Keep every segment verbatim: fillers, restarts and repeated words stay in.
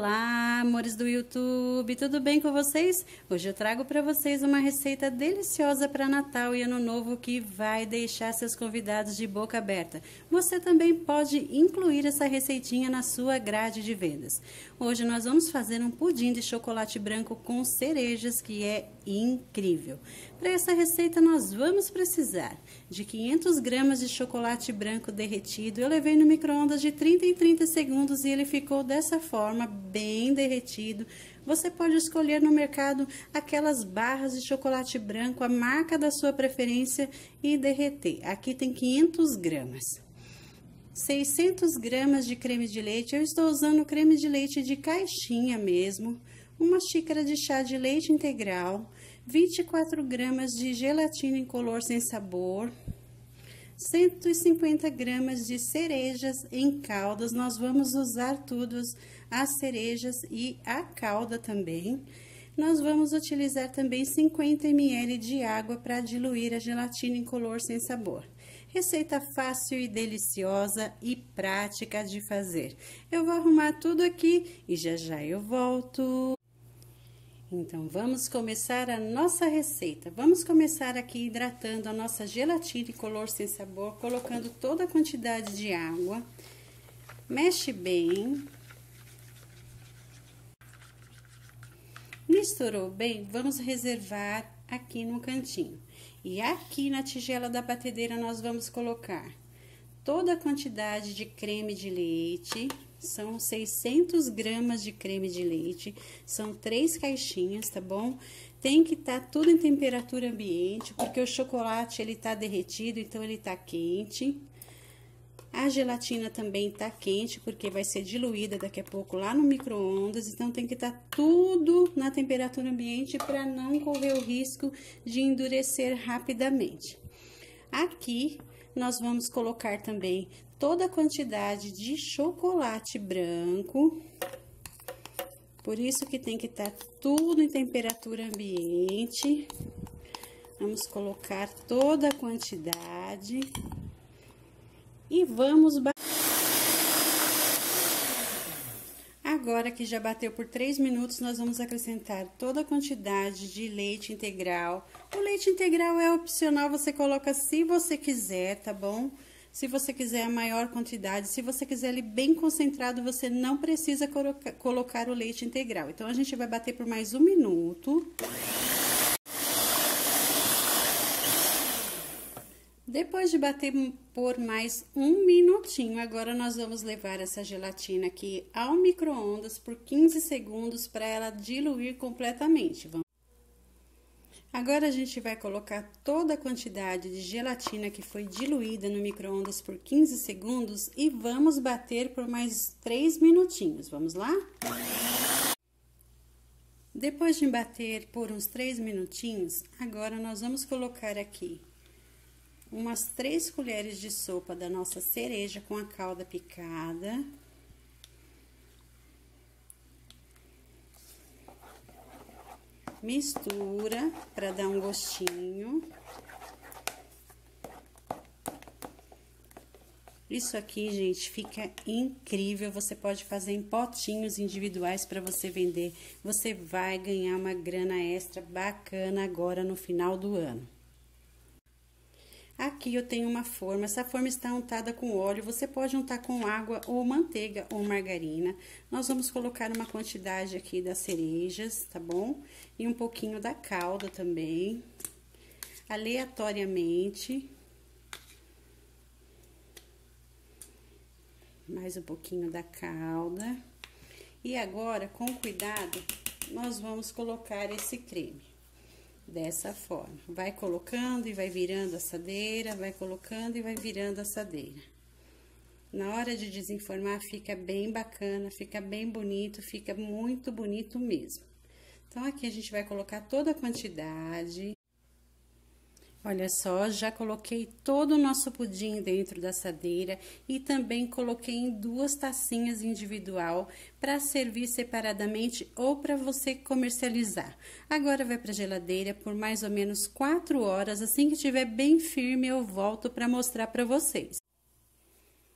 Olá, amores do YouTube, tudo bem com vocês? Hoje eu trago para vocês uma receita deliciosa para Natal e Ano Novo que vai deixar seus convidados de boca aberta. Você também pode incluir essa receitinha na sua grade de vendas. Hoje nós vamos fazer um pudim de chocolate branco com cerejas que é incrível. Para essa receita nós vamos precisar de quinhentas gramas de chocolate branco derretido. Eu levei no micro-ondas de trinta em trinta segundos e ele ficou dessa forma, bem derretido. Você pode escolher no mercado aquelas barras de chocolate branco, a marca da sua preferência e derreter. Aqui tem quinhentas gramas. seiscentas gramas de creme de leite, eu estou usando creme de leite de caixinha mesmo. Uma xícara de chá de leite integral, vinte e quatro gramas de gelatina incolor sem sabor, cento e cinquenta gramas de cerejas em caldas. Nós vamos usar tudo, as cerejas e a calda também. Nós vamos utilizar também cinquenta mililitros de água para diluir a gelatina incolor sem sabor. Receita fácil e deliciosa e prática de fazer. Eu vou arrumar tudo aqui e já já eu volto. Então, vamos começar a nossa receita. Vamos começar aqui hidratando a nossa gelatina incolor sem sabor, colocando toda a quantidade de água. Mexe bem. Misturou bem, vamos reservar aqui no cantinho. E aqui na tigela da batedeira nós vamos colocar toda a quantidade de creme de leite. São seiscentas gramas de creme de leite, são três caixinhas, tá bom? Tem que estar tá tudo em temperatura ambiente, porque o chocolate ele tá derretido, então ele tá quente. A gelatina também tá quente, porque vai ser diluída daqui a pouco lá no micro-ondas, então tem que estar tá tudo na temperatura ambiente para não correr o risco de endurecer rapidamente. Aqui nós vamos colocar também toda a quantidade de chocolate branco, por isso que tem que estar tudo em temperatura ambiente. Vamos colocar toda a quantidade e vamos bater. Agora que já bateu por três minutos, nós vamos acrescentar toda a quantidade de leite integral. O leite integral é opcional, você coloca se você quiser, tá bom? Se você quiser a maior quantidade, se você quiser ele bem concentrado, você não precisa colocar, colocar o leite integral. Então, a gente vai bater por mais um minuto. Depois de bater por mais um minutinho, agora nós vamos levar essa gelatina aqui ao micro-ondas por quinze segundos para ela diluir completamente. Vamos... Agora a gente vai colocar toda a quantidade de gelatina que foi diluída no micro-ondas por quinze segundos e vamos bater por mais três minutinhos. Vamos lá? Depois de bater por uns três minutinhos, agora nós vamos colocar aqui umas três colheres de sopa da nossa cereja com a calda picada. Mistura para dar um gostinho. Isso aqui, gente, fica incrível. Você pode fazer em potinhos individuais para você vender. Você vai ganhar uma grana extra bacana agora no final do ano. Aqui eu tenho uma forma, essa forma está untada com óleo, você pode untar com água ou manteiga ou margarina. Nós vamos colocar uma quantidade aqui das cerejas, tá bom? E um pouquinho da calda também, aleatoriamente. Mais um pouquinho da calda. E agora, com cuidado, nós vamos colocar esse creme. Dessa forma, vai colocando e vai virando a assadeira, vai colocando e vai virando a assadeira. Na hora de desenformar, fica bem bacana, fica bem bonito, fica muito bonito mesmo. Então, aqui a gente vai colocar toda a quantidade. Olha só, já coloquei todo o nosso pudim dentro da assadeira e também coloquei em duas tacinhas individual para servir separadamente ou para você comercializar. Agora vai para a geladeira por mais ou menos quatro horas, assim que estiver bem firme eu volto para mostrar para vocês.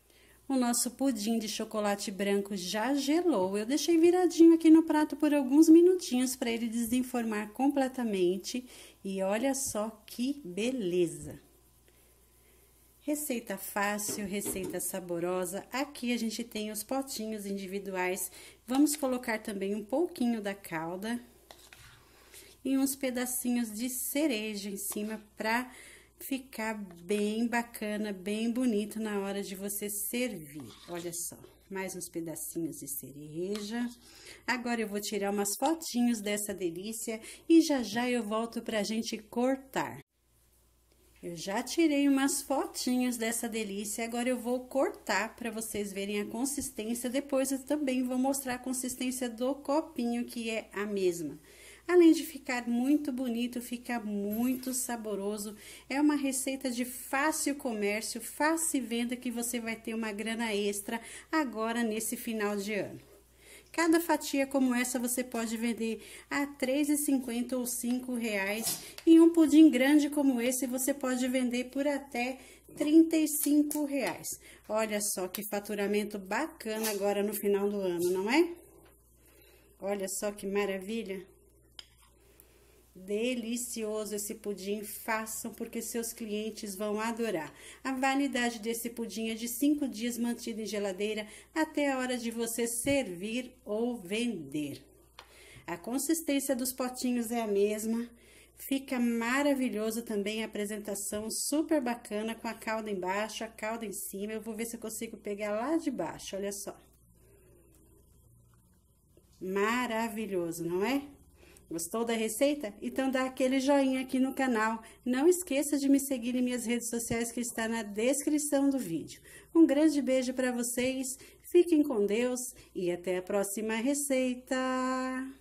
O nosso pudim de chocolate branco já gelou. Eu deixei viradinho aqui no prato por alguns minutinhos para ele desenformar completamente. E olha só que beleza! Receita fácil, receita saborosa. Aqui a gente tem os potinhos individuais. Vamos colocar também um pouquinho da calda e uns pedacinhos de cereja em cima para ficar bem bacana, bem bonito na hora de você servir. Olha só, mais uns pedacinhos de cereja. Agora eu vou tirar umas fotinhos dessa delícia e já já eu volto pra gente cortar. Eu já tirei umas fotinhos dessa delícia, agora eu vou cortar para vocês verem a consistência. Depois eu também vou mostrar a consistência do copinho, que é a mesma. Além de ficar muito bonito, fica muito saboroso. É uma receita de fácil comércio, fácil venda, que você vai ter uma grana extra agora nesse final de ano. Cada fatia como essa você pode vender a três reais e cinquenta centavos ou cinco reais. E um pudim grande como esse você pode vender por até trinta e cinco reais. Olha só que faturamento bacana agora no final do ano, não é? Olha só que maravilha! Delicioso esse pudim, façam porque seus clientes vão adorar. A validade desse pudim é de cinco dias mantido em geladeira até a hora de você servir ou vender. A consistência dos potinhos é a mesma, fica maravilhoso também a apresentação, super bacana, com a calda embaixo, a calda em cima. Eu vou ver se eu consigo pegar lá de baixo, olha só. Maravilhoso, não é? Gostou da receita? Então dá aquele joinha aqui no canal. Não esqueça de me seguir em minhas redes sociais que está na descrição do vídeo. Um grande beijo para vocês, fiquem com Deus e até a próxima receita!